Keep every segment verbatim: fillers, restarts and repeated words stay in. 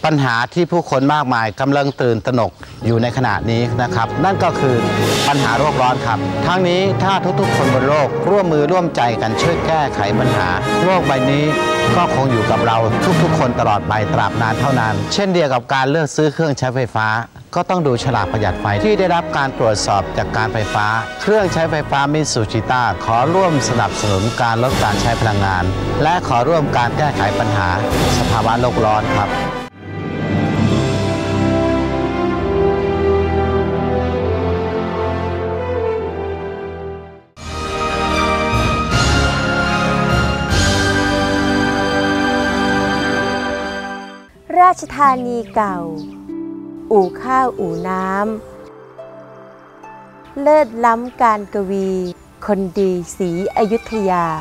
ปัญหาที่ผู้คนมากมายกำลังตื่นตระหนกอยู่ในขณะนี้นะครับนั่นก็คือปัญหาโลกร้อนครับทั้งนี้ถ้าทุกๆคนบนโลกร่วมมือร่วมใจกันช่วยแก้ไขปัญหาโลกใบนี้ก็คงอยู่กับเราทุกๆคนตลอดไปตราบนานเท่านานเช่นเดียวกับการเลือกซื้อเครื่องใช้ไฟฟ้าก็ต้องดูฉลากประหยัดไฟที่ได้รับการตรวจสอบจากการไฟฟ้าเครื่องใช้ไฟฟ้ามิตซูชิต้าขอร่วมสนับสนุนการลดการใช้พลังงานและขอร่วมการแก้ไขปัญหาสภาวะโลกร้อนครับราชธานีเก่าอู่ข้าวอู่น้ำเลิศล้ำการกวีคนดีศรีอยุธยา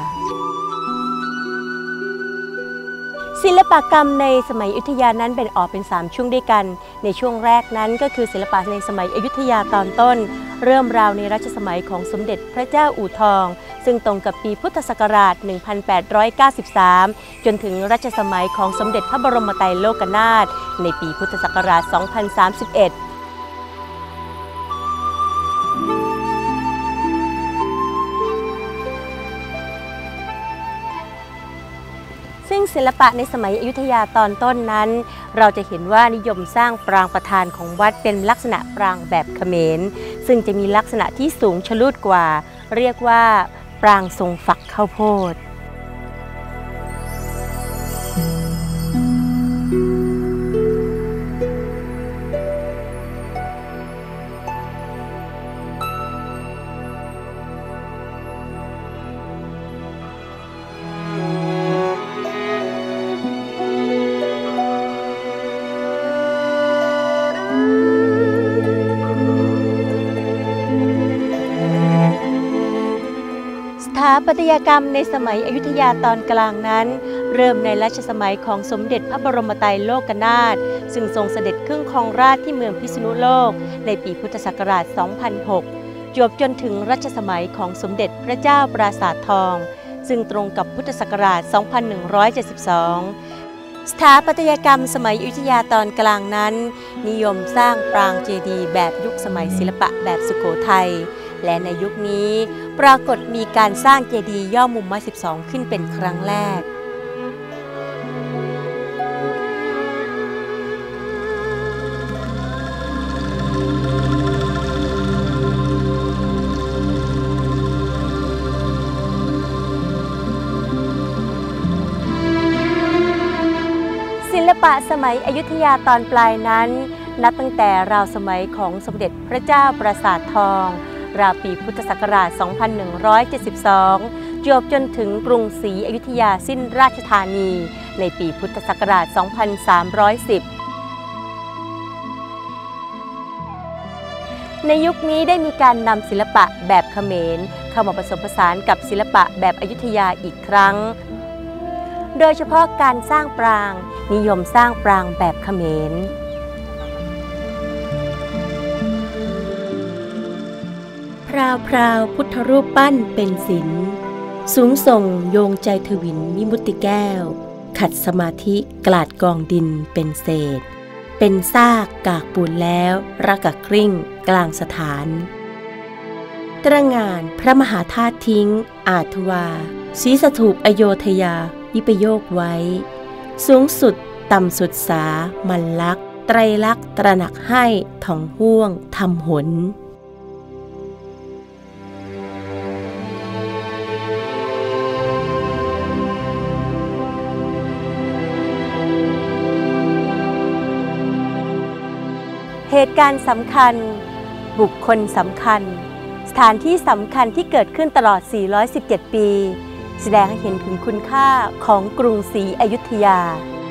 ศิลปกรรมในสมัยอยุธยานั้นแบ่งออกเป็นสามช่วงด้วยกันในช่วงแรกนั้นก็คือศิลปะในสมัยอยุธยาตอนต้นเริ่มราวในรัชสมัยของสมเด็จพระเจ้าอู่ทองซึ่งตรงกับปีพุทธศักราช หนึ่งพันแปดร้อยเก้าสิบสาม จนถึงรัชสมัยของสมเด็จพระบรมไตรโลกนาถในปีพุทธศักราช สองพันสามสิบเอ็ดซึ่งศิลปะในสมัยอยุธยาตอนต้นนั้นเราจะเห็นว่านิยมสร้างปรางประธานของวัดเป็นลักษณะปรางแบบเขมรซึ่งจะมีลักษณะที่สูงชะลูดกว่าเรียกว่าปรางทรงฝักข้าวโพดสถาปัตยกรรมในสมัยอยุธยาตอนกลางนั้นเริ่มในรัชสมัยของสมเด็จพระบรมไตรโลกนาถซึ่งทรงเสด็จขึ้นครองราชย์ที่เมืองพิษณุโลกในปีพุทธศักราช สองพันหก จวบจนถึงรัชสมัยของสมเด็จพระเจ้าปราสาททองซึ่งตรงกับพุทธศักราช สองพันหนึ่งร้อยเจ็ดสิบสอง สถาปัตยกรรมสมัยอยุธยาตอนกลางนั้นนิยมสร้างปรางเจดีย์แบบยุคสมัยศิลปะแบบสุโขทัยและในยุคนี้ปรากฏมีการสร้างเจดีย์ย่อมุมไม้สิบสองขึ้นเป็นครั้งแรกศิลปะสมัยอยุธยาตอนปลายนั้นนับตั้งแต่ราวสมัยของสมเด็จพระเจ้าปราสาททองราวปีพุทธศักราช สองพันหนึ่งร้อยเจ็ดสิบสอง จวบจนถึงกรุงศรีอยุธยาสิ้นราชธานีในปีพุทธศักราช สองพันสามร้อยสิบ ในยุคนี้ได้มีการนำศิลปะแบบเขมรเข้ามาผสมผสานกับศิลปะแบบอยุธยาอีกครั้งโดยเฉพาะการสร้างปรางนิยมสร้างปรางแบบเขมรพราวพราวพุทธรูปปั้นเป็นศิลป์สูงส่งโยงใจทวินวิมุตติแก้วขัดสมาธิกลาดกองดินเป็นเศษเป็นซากกากปูนแล้วระกะกริ่งกลางสถานตระหง่านพระมหาธาตุทิ้งอาทวาศรีสถูปอโยธยาวิปโยคไว้สูงสุดต่ำสุดสามันลักษณ์ไตรลักษณ์ตระหนักให้ท่องห่วงทำหนเหตุการณ์สำคัญบุคคลสำคัญสถานที่สำคัญที่เกิดขึ้นตลอดสี่ร้อยสิบเจ็ดปีแสดงให้เห็นถึงคุณค่าของกรุงศรีอยุธยา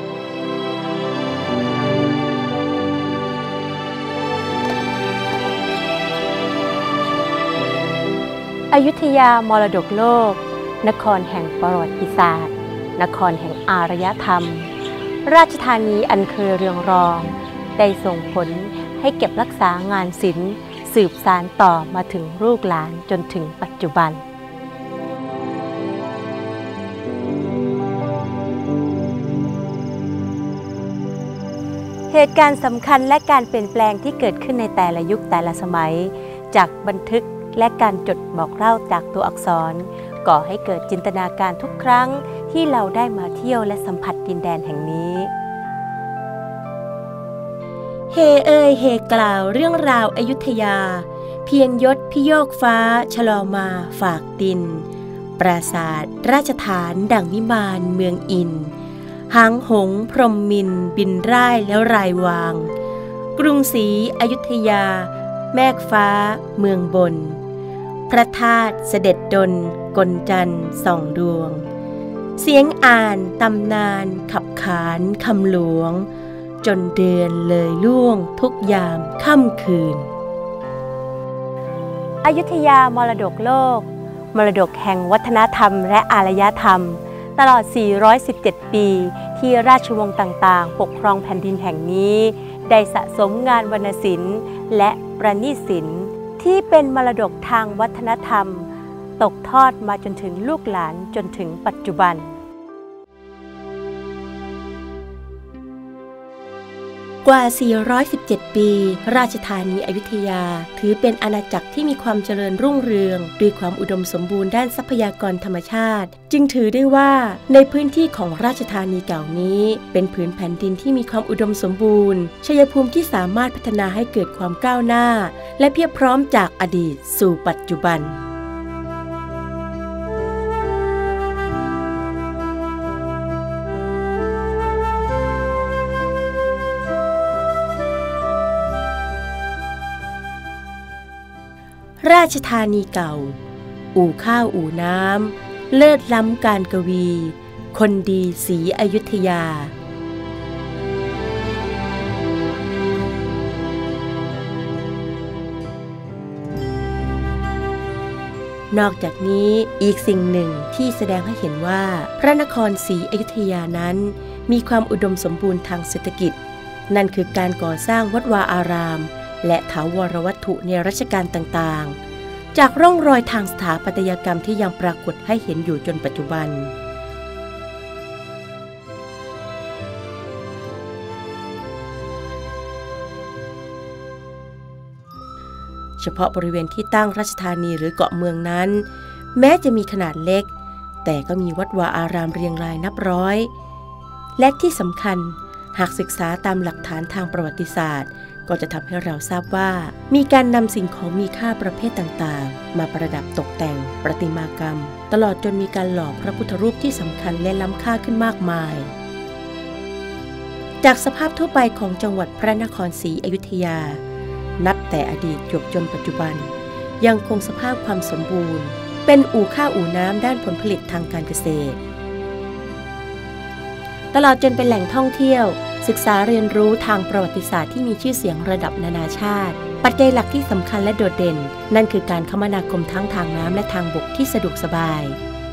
อยุธยามรดกโลกนครแห่งประวัติศาสตร์นครแห่งอารยธรรมราชธานีอันเคยเรืองรองได้ส่งผลให้เก็บรักษางานศิลป์สืบสานต่อมาถึงลูกหลานจนถึงปัจจุบันเหตุการณ์สำคัญและการเปลี่ยนแปลงที่เกิดขึ้นในแต่ละยุคแต่ละสมัยจากบันทึกและการจดบอกเล่าจากตัวอักษรก่อให้เกิดจินตนาการทุกครั้งที่เราได้มาเที่ยวและสัมผัสดินแดนแห่งนี้เฮเอ่ยเฮกล่าวเรื่องราวอยุธยาเพียงยศพิโยกฟ้าชะลอมาฝากดินปราสาทราชฐานดั่งวิมานเมืองอินหางหงพรหมมินบินร่ายแล้วรายวางกรุงศรีอยุธยาแม่ฟ้าเมืองบนพระธาตุเสด็จดลกลจันทร์ส่องดวงเสียงอ่านตำนานขับขานคำหลวงจนเดือนเลยล่วงทุกยามค่ำคืนอยุธยามรดกโลกมรดกแห่งวัฒนธรรมและอารยธรรมตลอดสี่ร้อยสิบเจ็ดปีที่ราชวงศ์ต่างๆปกครองแผ่นดินแห่งนี้ได้สะสมงานวรรณศิลป์และประณีตศิลป์ที่เป็นมรดกทางวัฒนธรรมตกทอดมาจนถึงลูกหลานจนถึงปัจจุบันกว่าสี่ร้อยสิบเจ็ดปีราชธานีอยุธยาถือเป็นอาณาจักรที่มีความเจริญรุ่งเรืองด้วยความอุดมสมบูรณ์ด้านทรัพยากรธรรมชาติจึงถือได้ว่าในพื้นที่ของราชธานีเก่านี้เป็นผืนแผ่นดินที่มีความอุดมสมบูรณ์ชัยภูมิที่สามารถพัฒนาให้เกิดความก้าวหน้าและเพียบพร้อมจากอดีตสู่ปัจจุบันราชธานีเก่าอู่ข้าวอู่น้ำเลิศล้ำการกวีคนดีศรีอยุธยานอกจากนี้อีกสิ่งหนึ่งที่แสดงให้เห็นว่าพระนครศรีอยุธยานั้นมีความอุดมสมบูรณ์ทางเศรษฐกิจนั่นคือการก่อสร้างวัดวาอารามและถาวรวัตถุในรัชกาลต่างๆจากร่องรอยทางสถาปัตยกรรมที่ยังปรากฏให้เห็นอยู่จนปัจจุบันเฉพาะบริเวณที่ตั้งราชธานีหรือเกาะเมืองนั้นแม้จะมีขนาดเล็กแต่ก็มีวัดวาอารามเรียงรายนับร้อยและที่สำคัญหากศึกษาตามหลักฐานทางประวัติศาสตร์ก็จะทำให้เราทราบว่ามีการนำสิ่งของมีค่าประเภทต่างๆมาประดับตกแต่งประติมากรรมตลอดจนมีการหล่อพระพุทธรูปที่สำคัญและล้ำค่าขึ้นมากมายจากสภาพทั่วไปของจังหวัดพระนครศรีอยุธยานับแต่อดีตจวบจนปัจจุบันยังคงสภาพความสมบูรณ์เป็นอู่ข้าวอู่น้ำด้านผลผลิตทางการเกษตรตลอดจนเป็นแหล่งท่องเที่ยวศึกษาเรียนรู้ทางประวัติศาสตร์ที่มีชื่อเสียงระดับนานาชาติปัจจัยหลักที่สำคัญและโดดเด่นนั่นคือการคมนาคมทั้งทางน้ำและทางบกที่สะดวกสบาย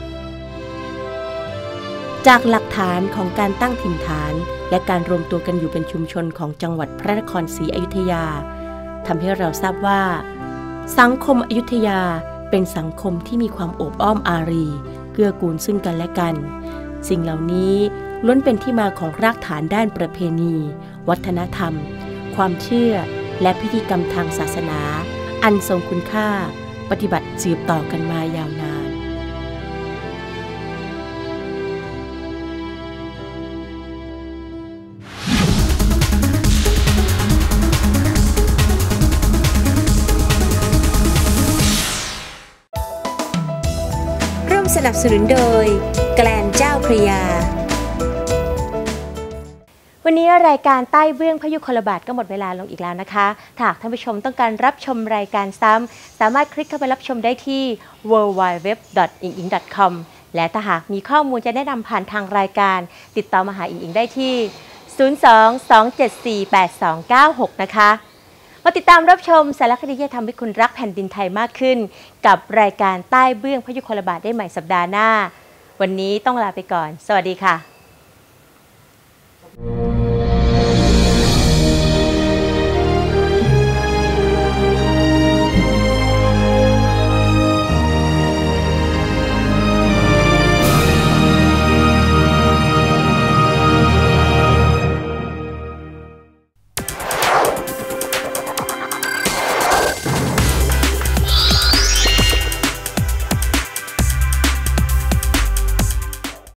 จากหลักฐานของการตั้งถิ่นฐานและการรวมตัวกันอยู่เป็นชุมชนของจังหวัดพระนครศรีอยุธยาทำให้เราทราบว่าสังคมอยุธยาเป็นสังคมที่มีความโอบอ้อมอารีเกื้อกูลซึ่งกันและกันสิ่งเหล่านี้ล้วนเป็นที่มาของรากฐานด้านประเพณีวัฒนธรรมความเชื่อและพิธีกรรมทางศาสนาอันทรงคุณค่าปฏิบัติสืบต่อกันมายาวนานร่วมสนับสนุนโดยแกลนเจ้าพระยาวันนี้รายการใต้เบื้องพยุคลบาทก็หมดเวลาลงอีกแล้วนะคะถ้าหากท่านผู้ชมต้องการรับชมรายการซ้ำสามารถคลิกเข้าไปรับชมได้ที่ ดับเบิลยู ดับเบิลยู ดับเบิลยู ดอท อิงอิง ดอท คอม และถ้าหากมีข้อมูลจะแนะนำผ่านทางรายการติดต่อมาหาอิงอิงได้ที่ ศูนย์ สอง สอง เจ็ด สี่ แปด สอง เก้า หก นะคะมาติดตามรับชมสารคดีที่จะทำให้คุณรักแผ่นดินไทยมากขึ้นกับรายการใต้เบื้องพยุคลบาทได้ใหม่สัปดาห์หน้าวันนี้ต้องลาไปก่อนสวัสดีค่ะ